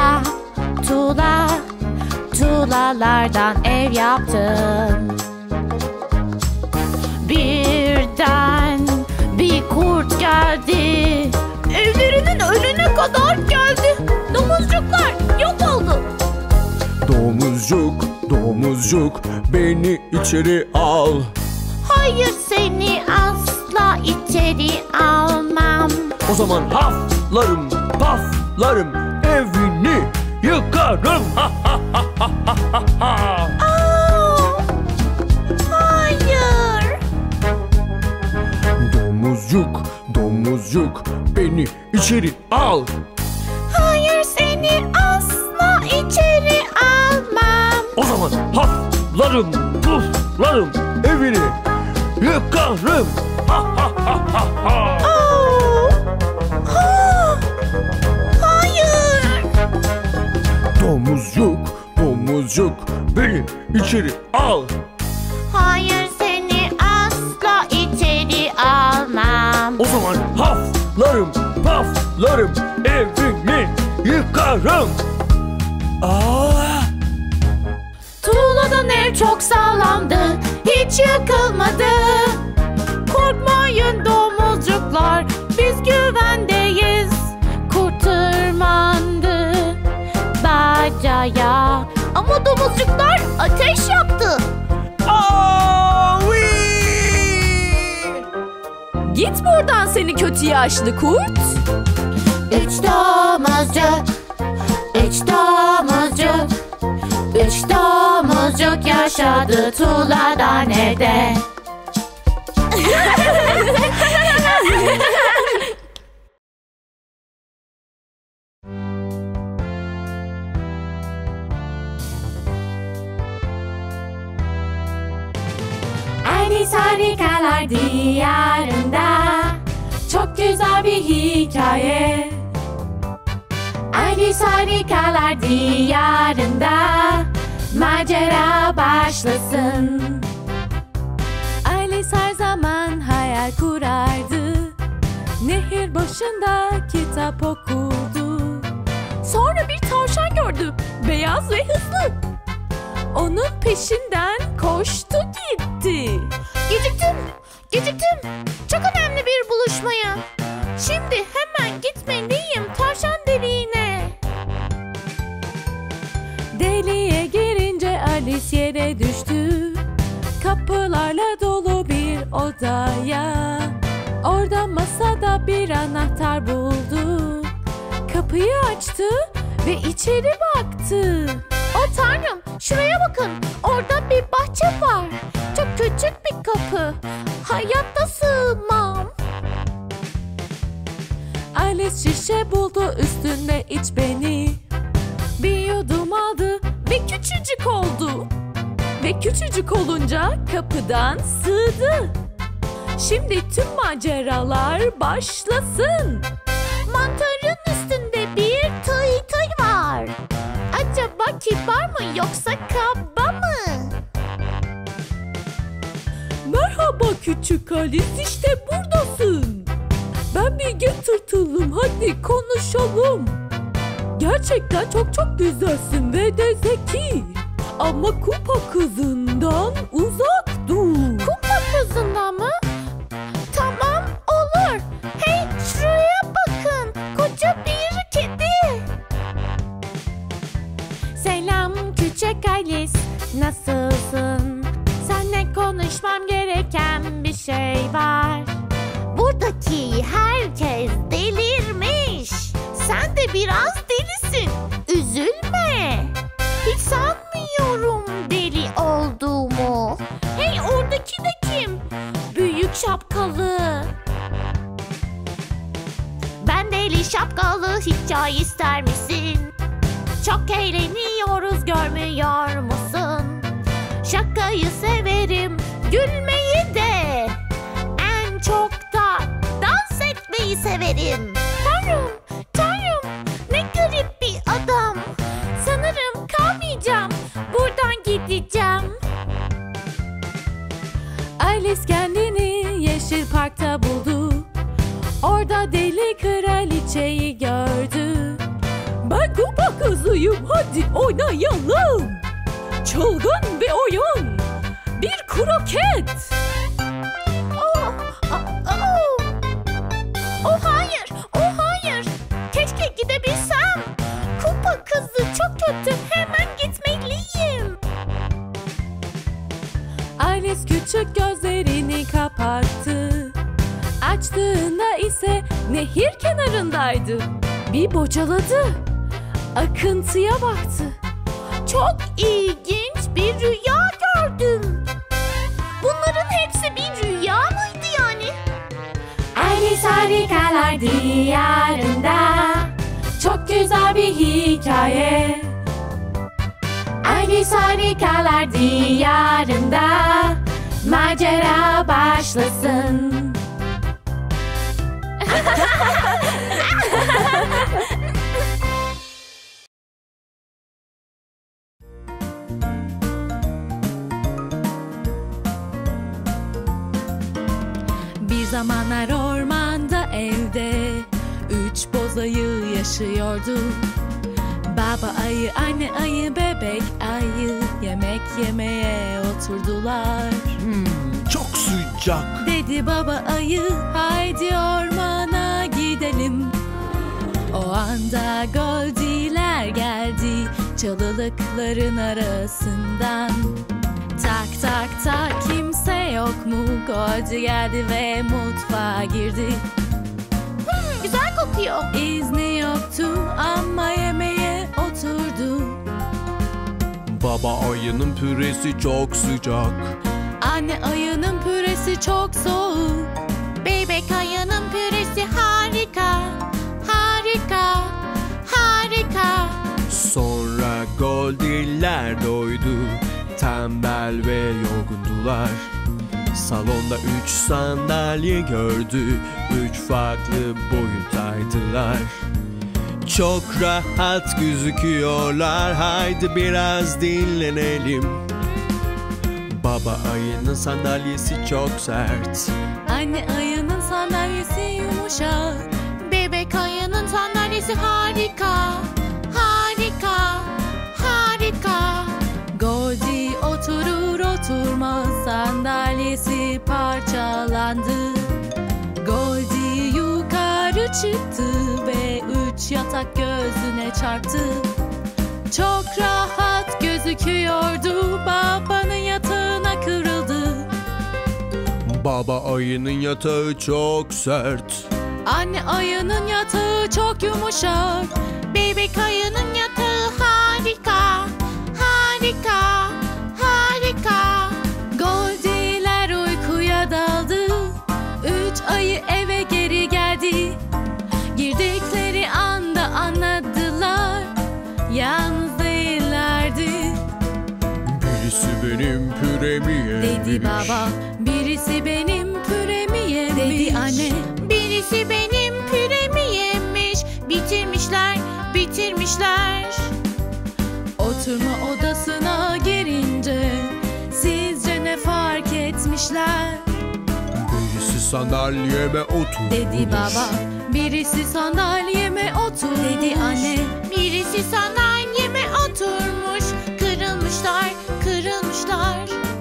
Tuğlalardan ev yaptım. Birden bir kurt geldi. Evlerinin önüne kadar geldi. Domuzcuklar yok oldu. Domuzcuk beni içeri al. Hayır, seni asla içeri almam. O zaman paflarım evini yıkarım. Hayır. Domuzcuk, domuzcuk, beni içeri al. Hayır, seni asla içeri almam. O zaman haflarım, puflarım, evini yıkarım. Ha ha ha ha ha. Hayır. Domuzcuk, domuzcuk, beni içeri al. Hayır, seni asla içeri almam. O zaman haflarım, puflarım, evini yıkarım. Tuğladan ev çok sağlamdı, hiç yıkılmadı. Korkmayın domuzcuklar, biz güvendeyiz. Kurt tırmandı bacaya, ama domuzcuklar ateş yaktı. Git buradan seni kötü yaşlı kurt. Üç domuzcuk, üç domuzcuk, üç domuzcuk yaşadı tuğladan evde. Alice Harikalar Diyarında çok güzel bir hikaye. Alice Harikalar Diyarında macera başlasın. Alice her zaman hayal kurardı. Nehir başında kitap okurdu. Sonra bir tavşan gördü, beyaz ve hızlı. Onun peşinden koştu gitti. Geciktim. Çok önemli bir buluşmaya. Şimdi hemen gitmeliyim tavşan deliğine. Deliğe girince Alice yere düştü. Kapılarla dolu bir odaya. Orada masada bir anahtar buldu. Kapıyı açtı ve içeri baktı. Oh tanrım, şuraya bakın. Orada bir bahçe var. Çok küçük bir kapı. Hayatta sığmam. Alice şişe buldu, üstünde iç beni. Bir yudum aldı ve küçücük oldu. Ve küçücük olunca kapıdan sığdı. Şimdi tüm maceralar başlasın. Mantarın üstünde bir tıy tıy var. Acaba kibar mı yoksa kaba mı? Merhaba küçük Alice, işte buradasın. Ben Bilge Tırtılım, hadi konuşalım. Gerçekten çok güzelsin ve de zeki. Ama kupa kızından uzak dur. Kupa kızından mı? Tamam, olur. Hey, şuraya bakın. Koca bir kedi. Selam küçük Alice, nasılsın? Seninle konuşmam gereken bir şey var. Buradaki herkes delirmiş. Sen de biraz delisin. Üzülme. Hiç sanmıyorum deli olduğumu. Hey, oradaki de kim? Büyük şapkalı. Ben deli şapkalı, hiç çay ister misin? Çok eğleniyoruz, görmüyor musun? Şakayı severim, gülmeyi de. En çok da dans etmeyi severim. Tanrım, ne garip bir adam. Sanırım kalmayacağım, buradan gideceğim. Alice kendini yeşil parkta buldu. Orada deli kraliçeyi gördü. Ben kupa kızıyım, hadi oynayalım. Çılgın bir oyun, bir kroket. Oh hayır. Keşke gidebilsem. Kupa kızı çok kötü, hemen gitmeliyim. Alice küçük gözlerini kapattı. Açtığında ise nehir kenarındaydı. Bir bocaladı. Akıntıya baktı. Çok ilginç bir rüya gördüm. Bunların hepsi bir rüya mıydı yani? Alice Harikalar Diyarında. Çok güzel bir hikaye. Alice Harikalar Diyarında. Macera başlasın. Bir zamanlar ormanda evde 3 boz ayı yaşıyordu. Baba ayı, anne ayı, bebek ayı yemek yemeye oturdular. Çok sıcak. Dedi baba ayı, haydi ormana gidelim. O anda Goldiler geldi çalılıkların arasından. Tak tak tak, kimse yok mu? Goldi geldi ve mutfağa girdi. Güzel kokuyor. İzni yoktu ama yemeğe oturdu. Baba ayının püresi çok sıcak. Anne ayının püresi çok soğuk. Bebek ayının püresi harika. Harika. Harika. Sonra Goldiler doydu. Tembel ve yorgundular. Salonda 3 sandalye gördü. 3 farklı boyuttaydılar. Çok rahat gözüküyorlar. Haydi biraz dinlenelim. Baba ayının sandalyesi çok sert. Anne ayının sandalyesi yumuşak. Bebek ayının sandalyesi harika. Harika. Harika. Goldi oturur oturmaz sandalyesi parçalandı. Goldi yukarı çıktı ve 3 yatak gözüne çarptı. Çok rahat gözüküyordu, babanın yatağına kırıldı. Baba ayının yatağı çok sert. Anne ayının yatağı çok yumuşak. Bebek ayının yatağı harika. Harika. Harika. Goldiler uykuya daldı. 3 ayı eve geri geldi. Girdikleri anda anladılar, yalnız değillerdi. Birisi benim püremi yemiş. Dedi baba, birisi benim püremi yemiş. Dedi anne, Birisi benim püremi yemiş. Bitirmişler. Bitirmişler. oturma odasına girince sizce ne fark etmişler? Birisi sandalyeme oturmuş. Dedi baba, birisi sandalyeme otur. Dedi anne, Birisi sandalyeme oturmuş. Kırılmışlar. Kırılmışlar.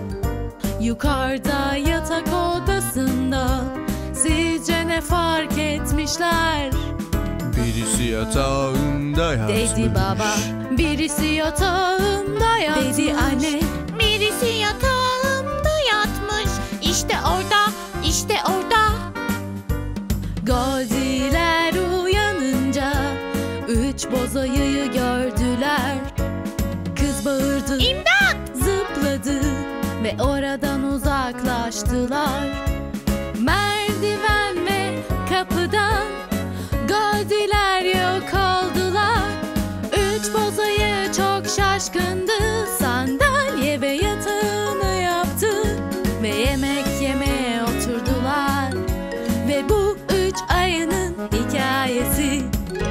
yukarıda yatak odasında sizce ne fark etmişler? Birisi yatağında yatmış. Dedi baba, birisi yatağımda yatmış. Dedi anne, Birisi yatağımda yatmış. İşte orada. İşte orada. Goldiler uyanınca 3 boz ayıyı gördüler. Kız bağırdı, İmdat! zıpladı ve oradan uzaklaştılar. Merdiven ve kapıdan Goldiler yok oldular. 3 boz ayı çok şaşkındı. Sandalye ve yatağını yaptı ve yemek yemeye oturdular. Ve bu 3 ayının hikayesi.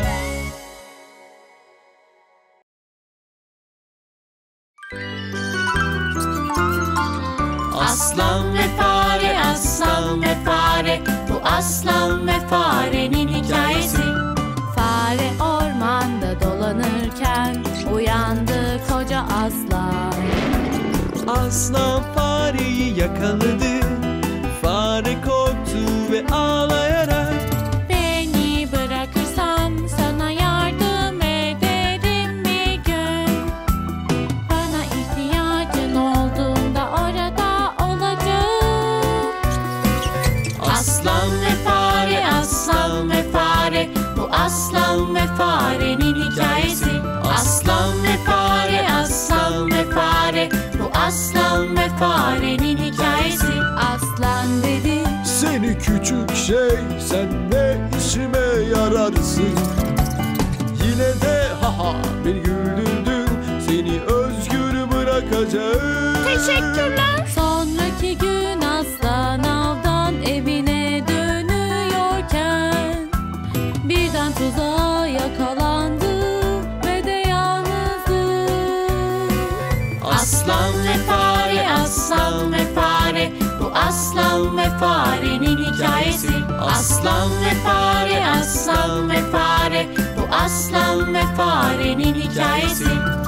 Aslan ve fare, aslan ve fare. Bu aslan ve farenin hikayesi. Fare ormanda dolanırken uyandı koca aslan. Aslan fareyi yakaladı. Fare korktu ve ağlayarak Beni bırakırsan sana yardım ederim bir gün. Bana ihtiyacın olduğunda orada olacağım. Aslan ve fare, aslan ve fare. Bu aslan ve farenin hikayesi. Aslan ve fare, aslan ve fare. Bu aslan ve farenin hikayesi. Aslan dedi, seni küçük küçük şey, sen ne işime yararsın? Yine de haha beni güldürdün, seni özgür bırakacağım. Teşekkürler. Sonraki gün aslan avdan evine dönüyorken birden tuzağa yakalandı ve de yalnızdı. Aslan ve fare, aslan ve fare, bu aslan ve farenin hikayesi. Aslan ve fare, aslan ve fare, bu aslan ve farenin hikayesi.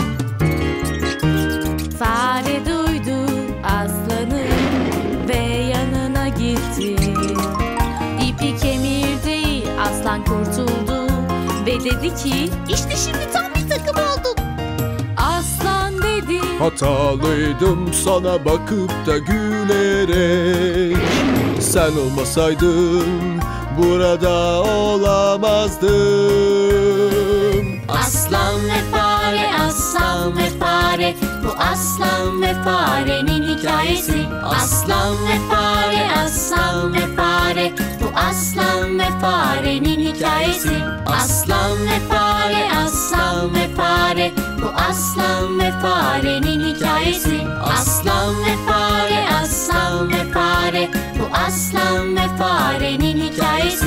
Fare duydu aslanı ve yanına gitti. İpi kemirdi, aslan kurtuldu ve dedi ki, İşte şimdi tam bir takım olduk. aslan dedi, Hatalıydım sana bakıp da gülerek. Sen olmasaydın burada olamazdım. Aslan ve fare, aslan ve fare, bu aslan ve farenin hikayesi. Aslan ve fare, aslan ve fare, bu aslan ve farenin hikayesi. Aslan ve fare, aslan ve fare, bu aslan ve farenin hikayesi. Aslan ve fare, aslan ve fare, bu aslan ve farenin hikayesi.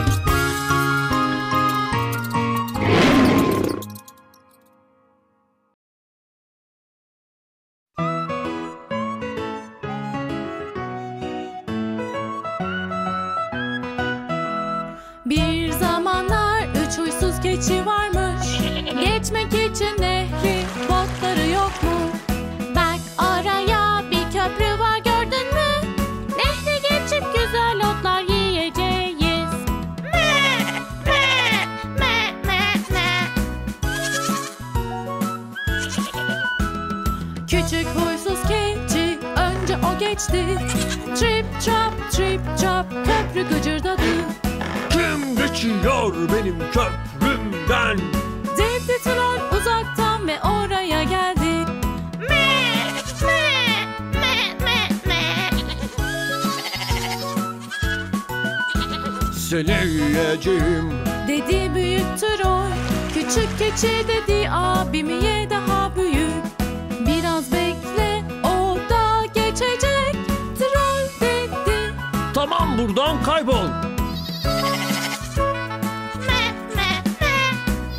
bir zamanlar 3 huysuz keçi varmış. Geçmek için nehri, botları yok mu? Bak oraya bir köprü var, gördün mü? Nehri geçip güzel otlar yiyeceğiz. Me, me, me, me, me. Küçük huysuz keçi önce o geçti. Trip trap köprü gıcırdadı. Kim geçiyor benim köprümden? Dedi troll uzaktan ve oraya geldi. Me, me, me, me, me. Seni yiyeceğim. Dedi büyük troll. Küçük keçi dedi, abimi ye daha büyük. Biraz bekle, o da geçecek. Troll dedi. Tamam, buradan kaybol. Me, me, me.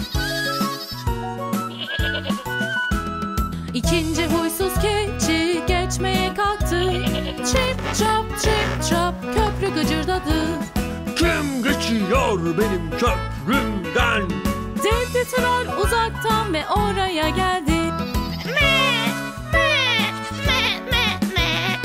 İkinci huysuz keçi geçmeye kalktı. Trip trap köprü gıcırdadı. Kim geçiyor benim köprümden? Dedi troll uzaktan ve oraya geldi. Me, me, me, me, me.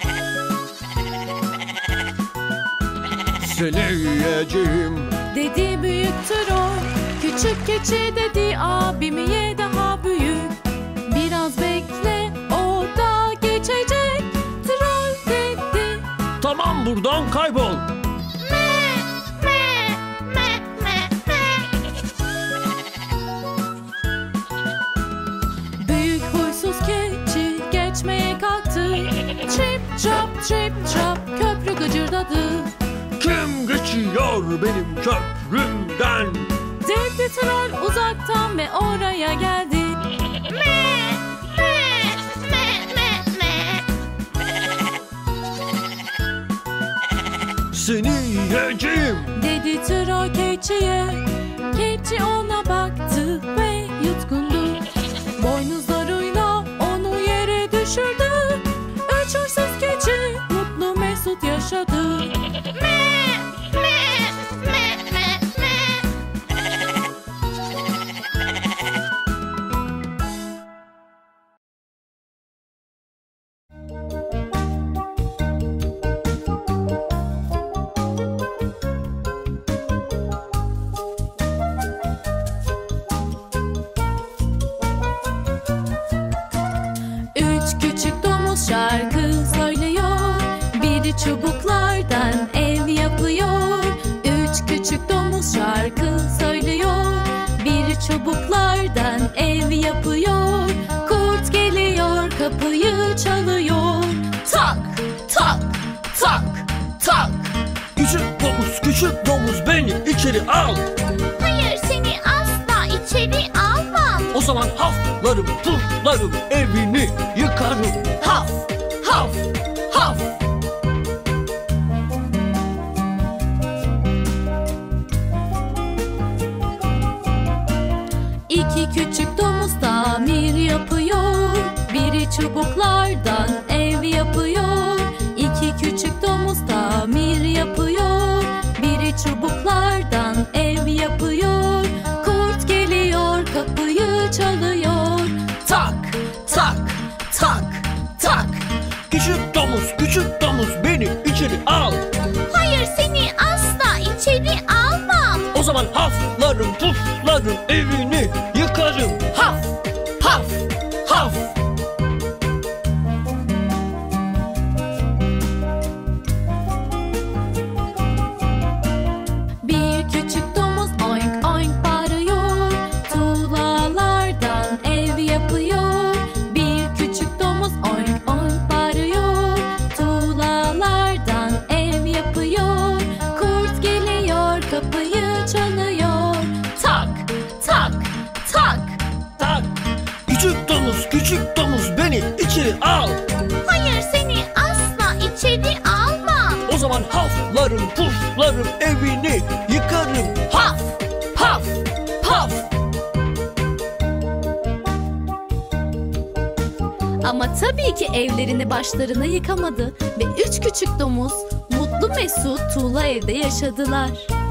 Seni yiyeceğim. Dedi büyük troll. Küçük keçi dedi, abimi ye daha büyük. Biraz bekle, o da geçecek. Troll dedi. Tamam, buradan kaybol. Me, me, me, me, me. Büyük huysuz keçi geçmeye kalktı. Trip trap köprü gıcırdadı. Kim geçiyor benim köprümden? Dedi troll uzaktan ve oraya geldi. Me, me, me, me, me. Seni yiyeceğim. Dedi troll keçiye. Keçi ona baktı ve yutkundu. Boynuzlarıyla onu yere düşürdü. 3 huysuz keçi mutlu mesut yaşadı. Me, me, me, me, me. şarkı söylüyor. Biri çubuklardan ev yapıyor. Üç küçük domuz şarkı söylüyor. Biri çubuklardan ev yapıyor. Kurt geliyor, kapıyı çalıyor. Tak tak tak tak. Küçük küçük domuz beni içeri al. Hayır, seni asla içeri almam. O zaman haflarım puflarım evini yıkarım. Haf haf haf. İki küçük domuz tamir yapıyor. Biri çubuklardan ev yapıyor. İki küçük domuz tamir yapıyor. Biri çubuklardan ev yapıyor. Kurt geliyor, kapıyı çalıyor. Tak tak tak tak. Küçük domuz beni içeri al. Hayır, seni asla içeri almam. O zaman haflarım puflarım evini yıkarım. Haf haf haf. Bir küçük domuz oink oink bağırıyor. Tuğlalardan ev yapıyor. Bir küçük domuz oink oink bağırıyor. Tuğlalardan ev yapıyor. Kurt geliyor, kapıyı çalıyor. Tak tak tak. Tak. Küçük domuz beni içeri al. Hayır, seni asla içeri almam. O zaman haflarım puflarım evini yıkarım. Haf haf haf. Ama tabii ki evlerini başlarına yıkamadı ve üç küçük domuz mutlu mesut tuğla evde yaşadılar.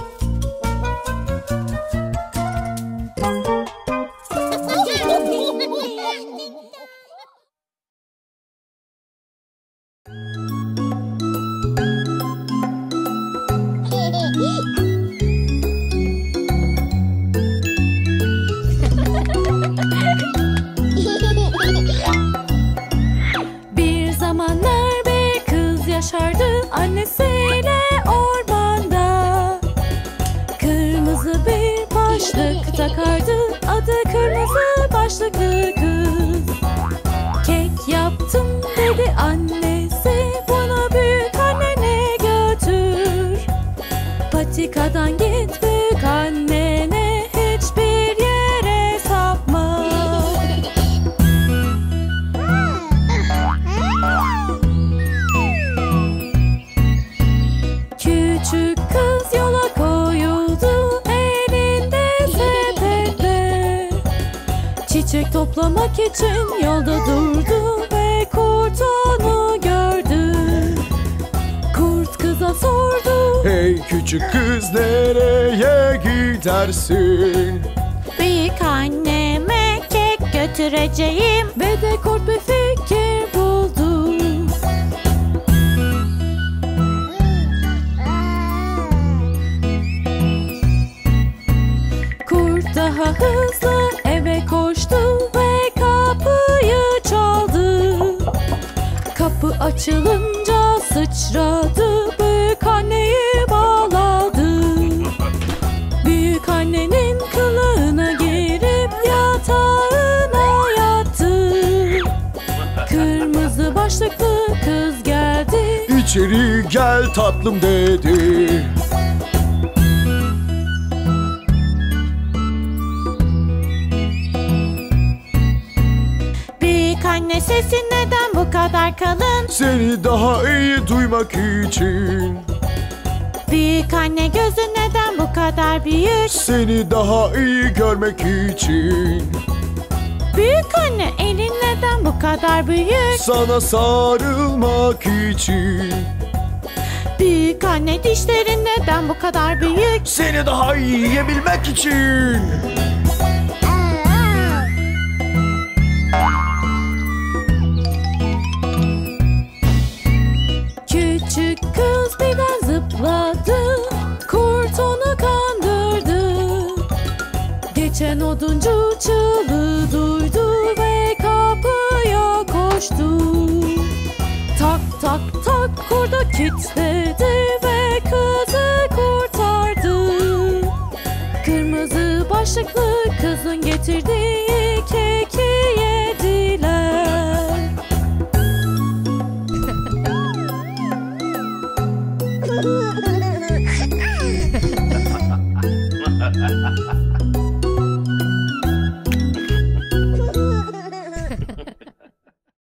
Bir zamanlar bir kız yaşardı annesiyle ormanda. Kırmızı bir başlık takardı, adı kırmızı başlıklı kız. Kek yaptım dedi annesi, bunu büyük annene götür. Patikadan git büyük annene, hiçbir yere sapma. Küçük kız yola koyuldu, elinde sepetle. Çiçek toplamak için yolda durdu ve kurt onu gördü. Kurt kıza sordu, Hey küçük kız nereye gidersin? Büyük anneme kek götüreceğim. ve de kurt bir fikir buldu. Kurt daha hızlı eve koştu ve kapıyı çaldı. Kapı açılınca sıçradı, büyük anneyi bağladı. Büyük annenin kılığına girip yatağına yattı. Kırmızı başlıklı kız geldi. İçeri gel tatlım dedi. Büyük anne, sesin neden bu kadar kalın? Seni daha iyi duymak için. Büyük anne, gözün neden bu kadar büyük? Seni daha iyi görmek için. Büyük anne, elin neden bu kadar büyük? Sana sarılmak için. Büyük anne, dişlerin neden bu kadar büyük? Seni daha iyi yiyebilmek için. Küçük kız birden zıpladı, kurt onu kandırdı. Geçen oduncu çığlığı duydu ve kapıya koştu. Tak tak tak kurda kilitledi ve kızı kurtardı. Kırmızı başlıklı kızın getirdiği